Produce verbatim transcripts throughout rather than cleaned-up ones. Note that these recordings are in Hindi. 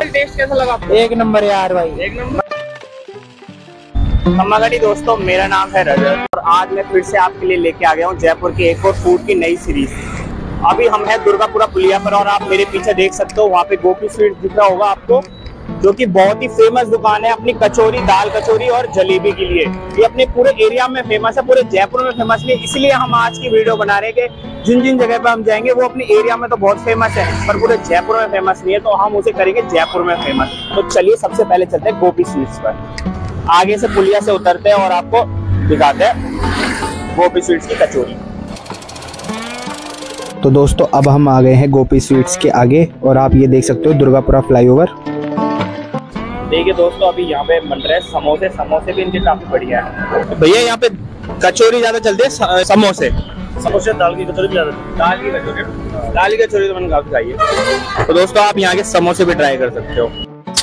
अंकल टेस्ट कैसा लगा आपको? एक नंबर यार भाई, एक नंबर। खम्मागढ़ी दोस्तों, मेरा नाम है रजत और आज मैं फिर से आपके लिए लेके आ गया हूँ जयपुर की एक और फूड की नई सीरीज। अभी हम हैं दुर्गापुरा पुलिया पर और आप मेरे पीछे देख सकते हो, वहाँ पे गोपी स्वीट दिख रहा होगा आपको, जो कि बहुत ही फेमस दुकान है अपनी कचौरी, दाल कचौरी और जलेबी के लिए। ये अपने पूरे एरिया में फेमस है, पूरे जयपुर में फेमस नहीं, इसलिए हम आज की वीडियो बना रहे हैं कि जिन जिन जगह पे हम जाएंगे वो अपने एरिया में तो बहुत फेमस है पर पूरे जयपुर में फेमस नहीं है, तो हम उसे करेंगे जयपुर में फेमस। तो चलिए सबसे पहले चलते हैं गोपी स्वीट्स पर। आगे से पुलिया से उतरते हैं और आपको दिखाते हैं गोपी स्वीट्स की कचौरी। तो दोस्तों अब हम आ गए हैं गोपी स्वीट्स के आगे और आप ये देख सकते हो दुर्गापुरा फ्लाईओवर। देखिए दोस्तों, अभी यहाँ पे बन रहे हैं समोसे। समोसे भी इनके काफी बढ़िया है भैया। यहाँ पे कचौरी ज्यादा चलती है, समोसे समोसे दाल की कचौरी भी ज्यादा। दाल की कचौरी, दाल की कचौरी तो मैंने काफी खाई है। तो दोस्तों आप यहाँ के समोसे भी ट्राई कर सकते हो।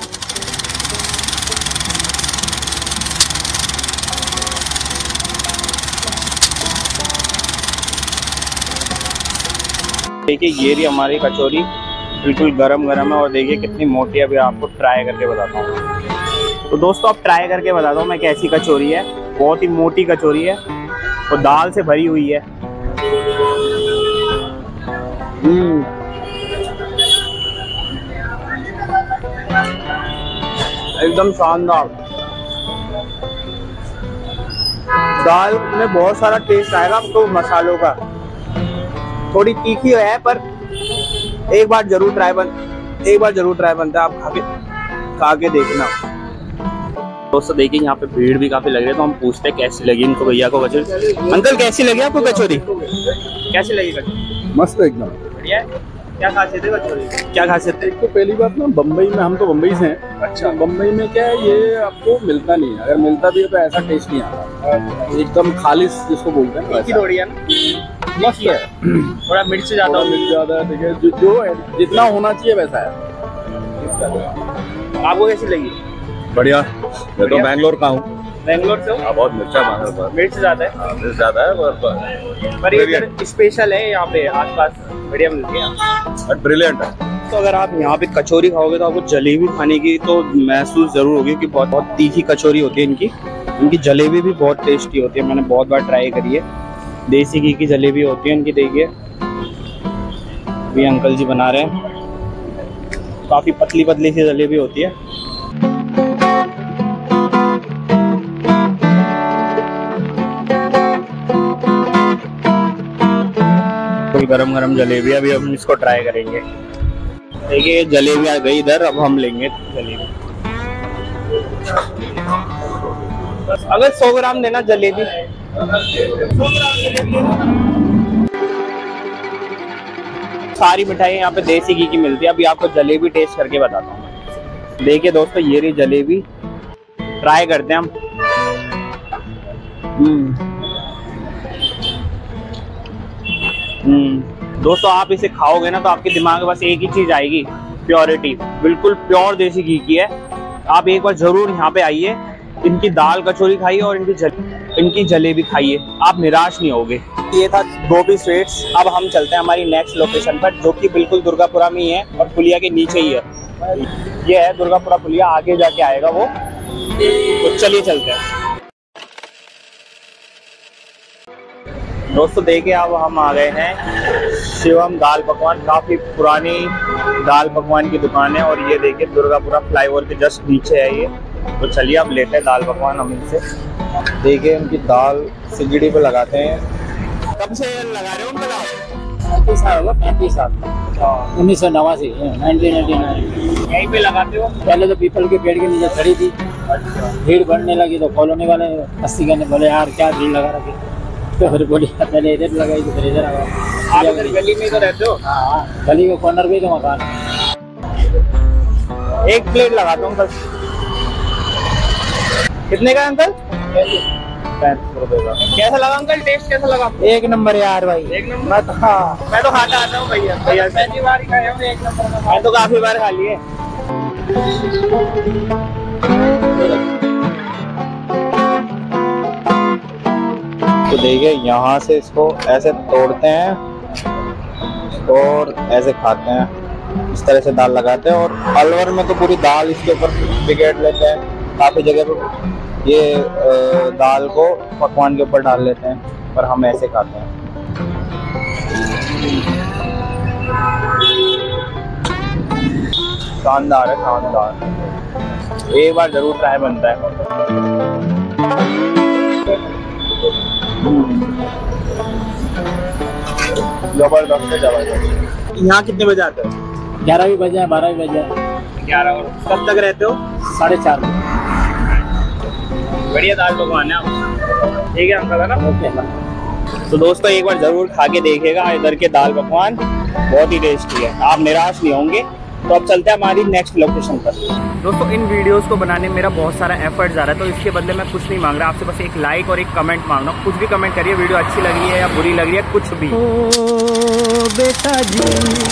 देखिए ये रही हमारी कचौरी, बिल्कुल गरम गरम है और देखिए कितनी मोटी है। अभी आपको ट्राई करके बताता हूँ। तो दोस्तों अब ट्राई करके बताता हूँ मैं कैसी कचौरी है। बहुत ही मोटी कचौरी है और दाल से भरी हुई है। हम्म एकदम शानदार। दाल में बहुत सारा टेस्ट आएगा आपको, मसालों का। थोड़ी तीखी है पर एक बार जरूर ट्राई बन एक बार जरूर ट्राई बनता है, आप खा के खा के देखना। दोस्तों देखिए यहाँ पे भीड़ भी काफी लग रही है, तो हम पूछते हैं कैसी लगी इनको भैया को कचौरी। अंकल कैसी लगी आपको कचौरी? कैसी लगी कचौरी? मस्त एकदम बढ़िया। क्या खासियत है कचौरी? क्या खासियत है? तो पहली बात ना, बम्बई में, हम तो बम्बई से हैं। अच्छा, बम्बई में क्या है, ये आपको मिलता नहीं है। अगर मिलता भी है तो ऐसा टेस्ट नहीं आता, एकदम खालिश जिसको बोलते हैं। तीखी थोड़ी है ना, मस्त है। थोड़ा मिर्च ज्यादा मिर्च ज्यादा है, ठीक है, जो, जो है जितना होना चाहिए वैसा है। आपको कैसी लगी? बढ़िया। मैं तो बैंगलोर का हूँ। बैंगलोर से हो? बहुत मिर्चा मांगा, मिर्च ज्यादा है। मिर्च ज्यादा है और पर ये स्पेशल है, यहाँ पे आसपास बढ़िया मिलती है, ब्रिलियंट है। तो अगर आप यहाँ पे कचौरी खाओगे तो आपको जलेबी खाने की तो महसूस जरूर होगी कि बहुत बहुत तीखी कचौरी होती है इनकी। इनकी जलेबी भी बहुत टेस्टी होती है, मैंने बहुत बार ट्राई करी है। देसी घी की जलेबी होती है इनकी। देखिए अभी अंकल जी बना रहे हैं, काफी पतली पतली सी जलेबी होती है। गरम गरम जलेबी, अभी हम इसको ट्राई करेंगे। देखिए जलेबी आ गई इधर, अब हम लेंगे जलेबी। अगर सौ ग्राम देना जलेबी। सारी मिठाई यहाँ पे देसी घी की मिलती है। अभी आपको जलेबी टेस्ट करके बताता हूँ। देखिए दोस्तों ये रही जलेबी, ट्राई करते हैं हम। हम्म हम्म दोस्तों आप इसे खाओगे ना तो आपके दिमाग में बस एक ही चीज आएगी, प्योरिटी। बिल्कुल प्योर देसी घी की है। आप एक बार जरूर यहाँ पे आइए, इनकी दाल कचौरी खाइए और इनकी जल, इनकी जलेबी खाइए, आप निराश नहीं होगे। ये था गोपी स्वीट्स। अब हम चलते हैं हमारी नेक्स्ट लोकेशन पर, जो कि बिल्कुल दुर्गापुरा में ही है और पुलिया के नीचे ही है। ये है दुर्गापुरा पुलिया, आगे जाके आएगा वो। तो चलिए चलते हैं दोस्तों। देखिए अब हम आ गए हैं शिवम दाल पकवान। काफी पुरानी दाल पकवान की दुकान है और ये देखिए दुर्गापुरा फ्लाईओवर के जस्ट नीचे है ये। तो चलिए अब लेते हैं दाल पकवान हम इनसे। देखिए इनकी दाल सिगड़ी पे लगाते हैं। कब से लगा रहे हो उनका दाल? पैंतीस साल होगा, पैंतीस साल उन्नीस सौ नवासी नाइनटीन एटी नाइन। यहीं पे लगाते हो? पहले तो पीपल के पेड़ के नीचे खड़ी थी। अच्छा। भीड़ बढ़ने लगी तो कॉलोनी वाले मस्ती करने बोले यार क्या भीड़ लगा रखी, तो फिर बोली पहले इधर लगाई तो फिर इधर लगा। आप इधर गली में तो रहते हो? हाँ, गली के कॉर्नर पे तो मकान है। एक प्लेट लगाता हूँ बस। कितने का अंकल? पैंतीस रुपए का। कैसा लगा अंकल? टेस्ट कैसा लगा? एक नंबर यार भाई, एक नंबर। मैं तो हाँ मैं तो खाता आता हूँ भैया। भैया पहली बार ही खाया हूँ, एक नंबर। मैं तो काफी बार खा लिए। तो देखिए यहाँ से इसको ऐसे तोड़ते हैं और ऐसे खाते हैं। इस तरह से दाल लगाते हैं। और अलवर में तो पूरी दाल इसके ऊपर बिगेड़ लेते हैं, काफ़ी जगह पे ये अ, दाल को पकवान के ऊपर डाल लेते हैं, पर हम ऐसे खाते हैं। शानदार है, शानदार, एक बार जरूर ट्राई बनता है। जबरदस्त है, जबरदस्त। यहाँ कितने बजे आते हो? ग्यारह भी बजे हैं, बारह भी बजे हैं। ग्यारह। और कब तक रहते हो? साढ़े चार बजे। बढ़िया दाल पकवान है आप। ठीक है अंकल, है ना? ओके। तो दोस्तों एक बार जरूर खा के देखिएगा इधर के दाल पकवान, बहुत ही टेस्टी है, आप निराश नहीं होंगे। तो अब चलते हैं हमारी नेक्स्ट लोकेशन पर। दोस्तों इन वीडियोस को बनाने में मेरा बहुत सारा एफर्ट जा रहा है, तो इसके बदले मैं कुछ नहीं मांग रहा आपसे, बस एक लाइक और एक कमेंट मांग रहा हूँ। कुछ भी कमेंट करिए, वीडियो अच्छी लग रही है या बुरी लग रही है, कुछ भी। ओ बेटा जी,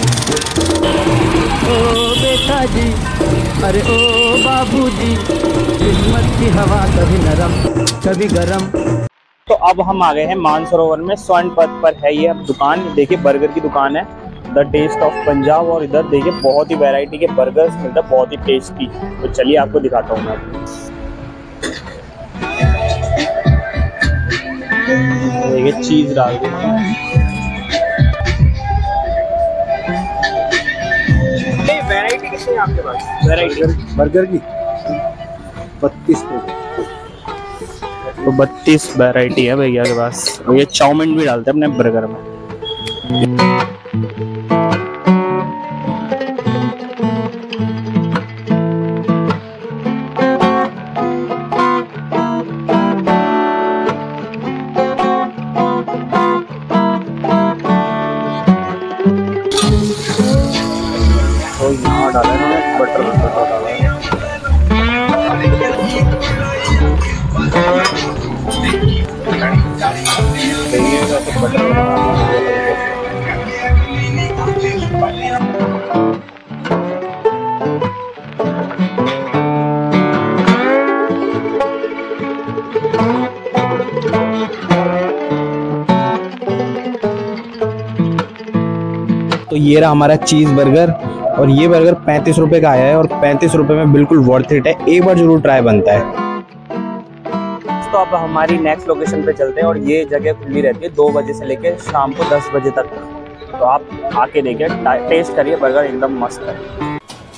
ओ बेटा जी, अरे ओ बाबू जी, किस्मत की हवा कभी नरम कभी गरम। तो अब हम आ गए हैं मानसरोवर में, स्वर्ण पथ पर है ये अब दुकान। देखिए बर्गर की दुकान है, द टेस्ट ऑफ पंजाब, और इधर देखिए बहुत ही वैरायटी के बर्गर्स मिलते हैं, बहुत ही टेस्टी। तो चलिए आपको दिखाता हूँ मैं। देखिए चीज डाल देते हैं। वैरायटी कितनी है आपके पास? वैरायटी बर्गर की बत्तीस रुपये। तो बत्तीस वैरायटी है भैया के पास, और ये चाउमीन भी डालते हैं अपने बर्गर में। तो यहाँ डाला है बटर बटर डाला है। तो ये रहा हमारा चीज़ बर्गर, और ये बर्गर पैंतीस रुपए का आया है, और पैंतीस रुपए में बिल्कुल वर्थ इट है, एक बार जरूर ट्राई बनता है। तो अब हमारी नेक्स्ट लोकेशन पे चलते हैं, और ये जगह खुली रहती है दो बजे से लेकर शाम को दस बजे तक। तो आप आके देखिए, टेस्ट करिए, बर्गर एकदम मस्त है।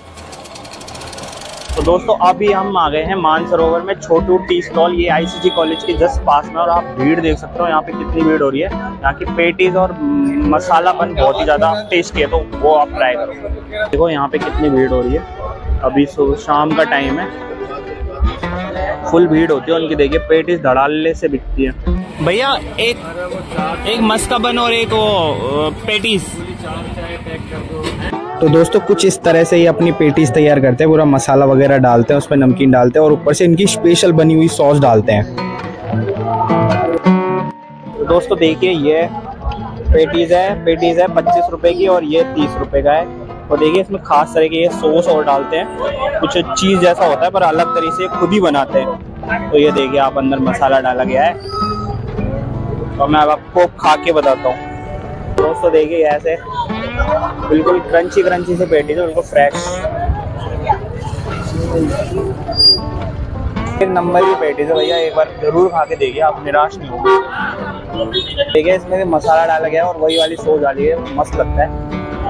तो दोस्तों अभी हम आ गए हैं मानसरोवर में छोटू टी स्टॉल, ये आईसीजी कॉलेज के जस्ट पास में, और आप भीड़ देख सकते हो यहाँ पे कितनी भीड़ हो रही है। यहाँ की पेटीज और मसाला बन बहुत ही ज़्यादा टेस्टी है, तो वो आप ट्राई करो। देखो यहाँ पे कितनी भीड़ हो रही है, अभी सुबह शाम का टाइम है, फुल भीड़ होती है उनकी। देखिए पेटीज धड़ाले से बिकती है। भैया एक एक मस्का बन और एक वो पेटीज। तो दोस्तों कुछ इस तरह से ही अपनी पेटीज तैयार करते हैं, पूरा मसाला वगैरह डालते हैं, उसमें नमकीन डालते हैं, और ऊपर से इनकी स्पेशल बनी हुई सॉस डालते हैं। तो दोस्तों देखिए ये पेटीज है, पेटीज है पच्चीस रुपए की, और ये तीस रुपए का है। और देखिए इसमें खास तरह के ये सॉस और डालते हैं, कुछ चीज़ जैसा होता है पर अलग तरीके से खुद ही बनाते हैं। तो ये देखिए आप अंदर मसाला डाला गया है, और मैं अब आपको खा के बताता हूँ। दोस्तों देखिए ऐसे बिल्कुल क्रंची क्रंची से पेटीज है, बिल्कुल फ्रेश, एक नंबर की पेटीज है भैया, एक बार जरूर खा के देखिए, आप निराश नहीं होंगे। देखिए इसमें मसाला डाला गया है और वही वाली सॉस डाली है, मस्त लगता है,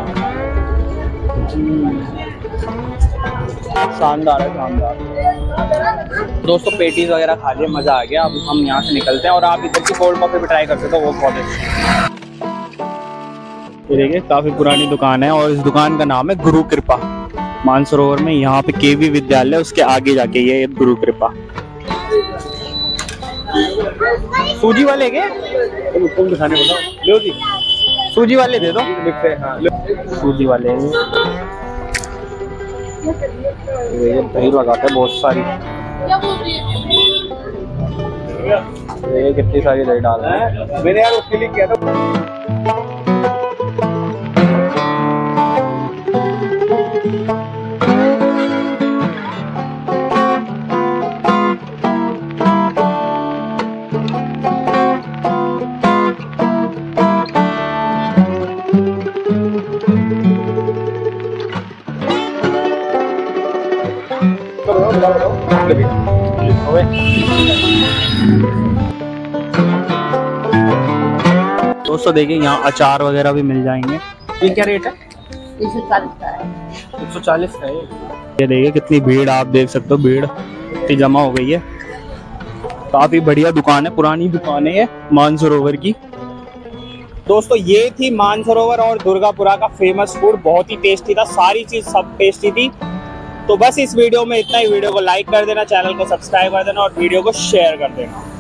शानदार है, शानदार। दोस्तों पेटीज वगैरह खा लिए, मजा आ गया। अब हम यहाँ से निकलते हैं, और आप इधर की कोल्ड कॉफी भी ट्राई कर सकते हो, वो बहुत अच्छी है। ये देखिए काफी पुरानी दुकान है, और इस दुकान का नाम है गुरु कृपा, मानसरोवर में। यहाँ पे केवी विद्यालय, उसके आगे जाके ये गुरु कृपा। सूजी वाले के तुम दिखाने बताओ, लो जी सूजी वाले दे दो, लिखते हैं। हाँ सूजी वाले, ये दही लगाते हैं बहुत सारी, ये कितनी सारी दही डाल रहे हैं। मैंने यार उसके लिए किया था। दोस्तों देखिए यहाँ अचार वगैरह भी मिल जाएंगे। ये क्या रेट है? एक सौ चालीस का है। एक सौ चालीस का है। ये देखिए कितनी भीड़, आप देख सकते हो भीड़ इतनी जमा हो गई है। काफी बढ़िया दुकान है, पुरानी दुकान है ये मानसरोवर की। दोस्तों ये थी मानसरोवर और दुर्गापुरा का फेमस फूड, बहुत ही टेस्टी था, सारी चीज सब टेस्टी थी। तो बस इस वीडियो में इतना ही। वीडियो को लाइक कर देना, चैनल को सब्सक्राइब कर देना और वीडियो को शेयर कर देना।